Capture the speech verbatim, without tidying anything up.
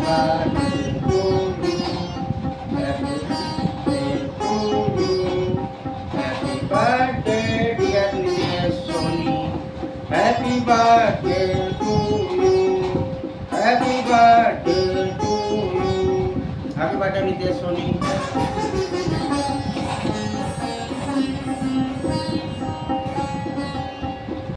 birthday to you. Happy birthday to you. Happy birthday dear Nitesh Soni. Happy birthday to you. Happy birthday to you. Happy birthday Nitesh Soni.